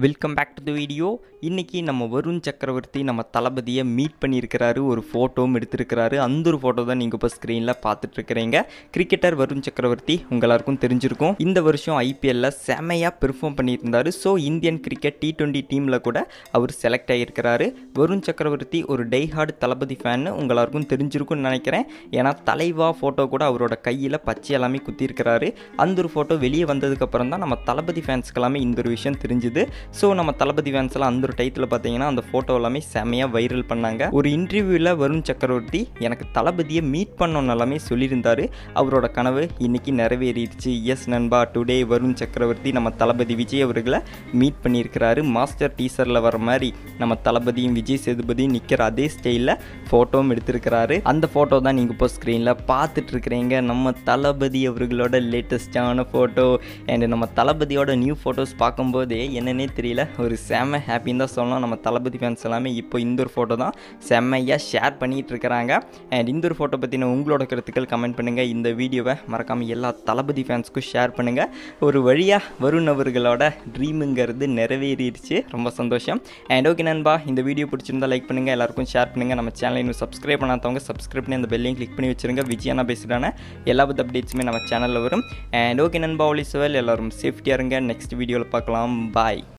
Welcome back to the video. இன்றைக்கி நம்ம வருண் சக்கரவர்த்தி நம்ம தளபதியை மீட் பண்ணியிருக்கிறாரு, ஒரு ஃபோட்டோவும் எடுத்திருக்கிறாரு. அந்த ஒரு ஃபோட்டோ தான் நீங்கள் இப்போ ஸ்க்ரீனில் பார்த்துட்ருக்கிறீங்க. கிரிக்கெட்டர் வருண் சக்கரவர்த்தி உங்கள் எல்லாருக்கும் தெரிஞ்சிருக்கும், இந்த வருஷம் ஐபிஎல்லில் செமையாக பெர்ஃபார்ம் பண்ணியிருந்தார். ஸோ இந்தியன் கிரிக்கெட் T20 டீமில் கூட அவர் செலக்ட் ஆகியிருக்கிறாரு. வருண் சக்கரவர்த்தி ஒரு டைஹார்டு தளபதி ஃபேன்னு உங்கள் எல்லாருக்கும் தெரிஞ்சிருக்கும்னு நினைக்கிறேன். ஏன்னா தலைவா ஃபோட்டோ கூட அவரோட கையில் பச்சை எல்லாமே குத்திருக்கிறாரு. அந்த ஒரு ஃபோட்டோ வெளியே வந்ததுக்கப்புறம் தான் நம்ம தளபதி ஃபேன்ஸ்க்கு எல்லாமே இந்த ஒரு விஷயம் தெரிஞ்சுது. ஸோ நம்ம தளபதி ஃபேன்ஸ் எல்லாம் அந்த ஒரு டைத்தில் பார்த்தீங்கன்னா அந்த ஃபோட்டோ எல்லாமே செமையாக வைரல் பண்ணாங்க. ஒரு இன்டர்வியூவில் வருண் சக்கரவர்த்தி எனக்கு தளபதியை மீட் பண்ணோன்னு எல்லாமே சொல்லியிருந்தார். அவரோட கனவு இன்னைக்கு நிறைவேறிடுச்சு. எஸ் நண்பா, டுடே வருண் சக்கரவர்த்தி நம்ம தளபதி விஜய் அவர்களை மீட் பண்ணியிருக்கிறாரு. மாஸ்டர் டீசரில் வர மாதிரி நம்ம தளபதியும் விஜய் சேதுபதியும் நிற்கிற அதே ஸ்டைலில் ஃபோட்டோவும் எடுத்திருக்கிறாரு. அந்த ஃபோட்டோ தான் நீங்கள் இப்போ ஸ்க்ரீனில் பார்த்துட்ருக்கிறீங்க. நம்ம தளபதி அவர்களோட லேட்டஸ்டான ஃபோட்டோ அண்ட் நம்ம தளபதியோட நியூ ஃபோட்டோஸ் பார்க்கும்போதே என்னன்னே தெரியல, ஒரு செம்ம ஹாப்பின்னு தான் சொல்லணும். நம்ம தளபதி ஃபேன்ஸ் எல்லாமே இப்போ இந்த ஒரு ஃபோட்டோ தான் செம்மையாக ஷேர் பண்ணிகிட்டு இருக்கிறாங்க. அண்ட் இந்த ஒரு ஃபோட்டோ பற்றின உங்களோட கருத்துக்கள் கமெண்ட் பண்ணுங்கள். இந்த வீடியோவை மறக்காமல் எல்லா தளபதி ஃபேன்ஸ்க்கும் ஷேர் பண்ணுங்கள். ஒரு வழியாக வருண் அவர்களோட ட்ரீமுங்கிறது நிறைவேறிடுச்சு, ரொம்ப சந்தோஷம். அண்ட் ஓகே நண்பா, இந்த வீடியோ பிடிச்சிருந்தா லைக் பண்ணுங்கள், எல்லாருக்கும் ஷேர் பண்ணுங்கள். நம்ம சேனலை இன்னும் சப்ஸ்கிரைப் பண்ணாதவங்க சப்ஸ்கிரைப் பண்ணி அந்த பெல்லையும் கிளிக் பண்ணி வச்சுருங்க. விஜயானா பேசுகிறான எல்லா வித அப்டேட்ஸுமே நம்ம சேனலில் வரும். அண்ட் ஓகே நண்பா, ஒலிசுவல் எல்லோரும் சேஃப்டியாக இருங்க. நெக்ஸ்ட் வீடியோவில் பார்க்கலாம். பாய்.